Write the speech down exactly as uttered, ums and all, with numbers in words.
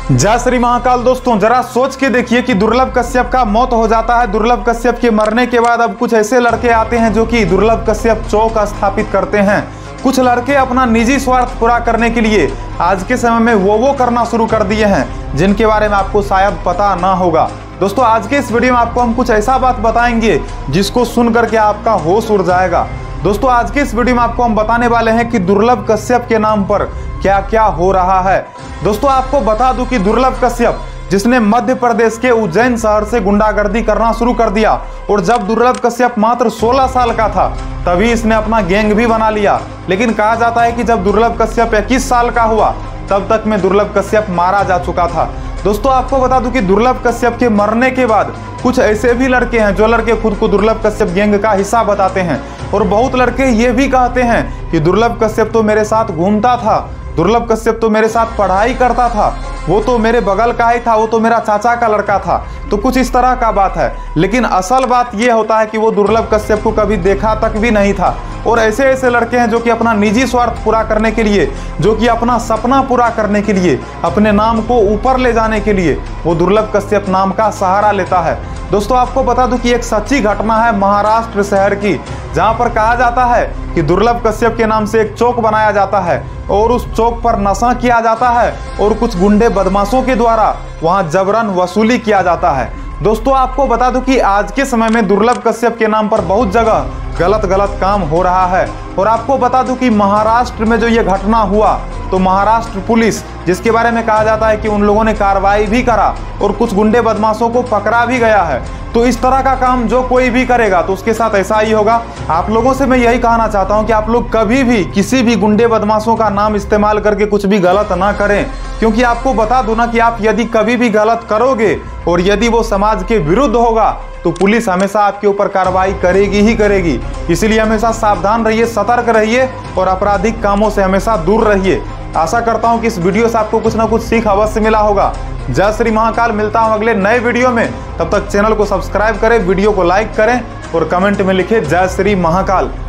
जय श्री महाकाल। दोस्तों जरा सोच के देखिए कि दुर्लभ कश्यप का मौत हो जाता है। दुर्लभ कश्यप के मरने के बाद अब कुछ ऐसे लड़के आते हैं जो कि दुर्लभ कश्यप चौक स्थापित करते हैं। कुछ लड़के अपना निजी स्वार्थ पूरा करने के लिए आज के समय में वो वो करना शुरू कर दिए हैं जिनके बारे में आपको शायद पता ना होगा। दोस्तों आज के इस वीडियो में आपको हम कुछ ऐसा बात बताएंगे जिसको सुन करके आपका होश उड़ जाएगा। दोस्तों आज के इस वीडियो में आपको हम बताने वाले हैं कि दुर्लभ कश्यप के नाम पर क्या क्या हो रहा है। दोस्तों आपको बता दूं कि दुर्लभ कश्यप जिसने मध्य प्रदेश के उज्जैन शहर से गुंडागर्दी करना शुरू कर दिया और जब दुर्लभ कश्यप मात्र सोलह साल का था तभी इसने अपना गैंग भी बना लिया। लेकिन कहा जाता है कि जब दुर्लभ कश्यप इक्कीस साल का हुआ तब तक में दुर्लभ कश्यप मारा जा चुका था। दोस्तों आपको बता दूं कि दुर्लभ कश्यप के मरने के बाद कुछ ऐसे भी लड़के हैं जो लड़के खुद को दुर्लभ कश्यप गैंग का हिस्सा बताते हैं और बहुत लड़के ये भी कहते हैं कि दुर्लभ कश्यप तो मेरे साथ घूमता था, दुर्लभ कश्यप तो मेरे साथ पढ़ाई करता था, वो तो मेरे बगल का ही था, वो तो मेरा चाचा का लड़का था। तो कुछ इस तरह का बात है, लेकिन असल बात ये होता है कि वो दुर्लभ कश्यप को कभी देखा तक भी नहीं था। और ऐसे ऐसे लड़के हैं जो कि अपना निजी स्वार्थ पूरा करने के लिए, जो कि अपना सपना पूरा करने के लिए, अपने नाम को ऊपर ले जाने के लिए वो दुर्लभ कश्यप नाम का सहारा लेता है। दोस्तों आपको बता दूं कि एक सच्ची घटना है महाराष्ट्र शहर की, जहां पर कहा जाता है कि दुर्लभ कश्यप के नाम से एक चौक बनाया जाता है और उस चौक पर नशा किया जाता है और कुछ गुंडे बदमाशों के द्वारा वहां जबरन वसूली किया जाता है। दोस्तों आपको बता दूं कि आज के समय में दुर्लभ कश्यप के नाम पर बहुत जगह गलत गलत काम हो रहा है। और आपको बता दूं कि महाराष्ट्र में जो ये घटना हुआ तो महाराष्ट्र पुलिस, जिसके बारे में कहा जाता है कि उन लोगों ने कार्रवाई भी करा और कुछ गुंडे बदमाशों को पकड़ा भी गया है। तो इस तरह का काम जो कोई भी करेगा तो उसके साथ ऐसा ही होगा। आप लोगों से मैं यही कहना चाहता हूं कि आप लोग कभी भी किसी भी गुंडे बदमाशों का नाम इस्तेमाल करके कुछ भी गलत ना करें, क्योंकि आपको बता दूं ना कि आप यदि कभी भी गलत करोगे और यदि वो समाज के विरुद्ध होगा तो पुलिस हमेशा आपके ऊपर कार्रवाई करेगी ही करेगी। इसलिए हमेशा सावधान रहिए, सतर्क रहिए और आपराधिक कामों से हमेशा दूर रहिए। आशा करता हूं कि इस वीडियो से आपको कुछ ना कुछ सीख अवश्य मिला होगा। जय श्री महाकाल। मिलता हूं अगले नए वीडियो में, तब तक चैनल को सब्सक्राइब करें, वीडियो को लाइक करें और कमेंट में लिखें जय श्री महाकाल।